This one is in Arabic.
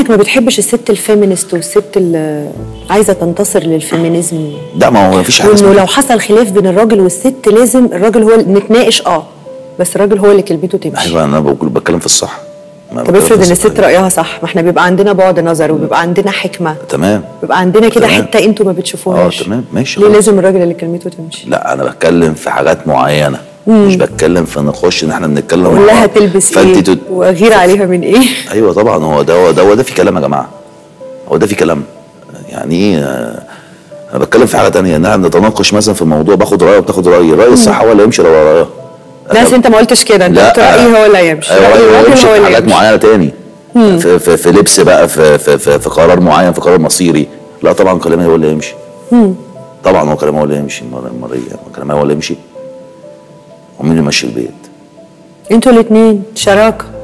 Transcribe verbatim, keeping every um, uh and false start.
انك ما بتحبش الست الفيمينست والست اللي عايزه تنتصر للفيمينيزم. لا ما هو ما فيش حاجه وانه لو حصل خلاف بين الراجل والست لازم الراجل هو اللي نتناقش، اه بس الراجل هو اللي كلمته تمشي. ايوه انا بقول بتكلم في الصح. طب افرض ان الست رايها صح، ما احنا بيبقى عندنا بعد نظر وبيبقى عندنا حكمه. تمام. بيبقى عندنا كده حته انتوا ما بتشوفوهاش. اه تمام ماشي. ليه لازم الراجل اللي كلمته تمشي؟ لا انا بتكلم في حاجات معينه. مم. مش بتكلم في نخش ان احنا بنتكلم قول لها تلبس ايه تت... واغير عليها من ايه. ايوه طبعا هو ده هو ده هو ده في كلام يا جماعه. هو ده في كلام. يعني ايه انا بتكلم في حاجه ثانيه ان احنا نتناقش مثلا في الموضوع، باخد رايه وبتاخد رايي، رايي الصح هو اللي يمشي لو رايها. لا انت ما قلتش كده، انت قلت رايي هو اللي يمشي. رايي هو يمشي في حاجات معينه تاني. في, في, في لبس بقى، في, في, في, في قرار معين، في قرار مصيري. لا طبعا كلامي هو اللي يمشي. مم. طبعا هو كلامي هو اللي يمشي. المريه كلامي هو اللي يمشي. ومين اللي يمشي البيت؟ انتوا الاثنين شراكه.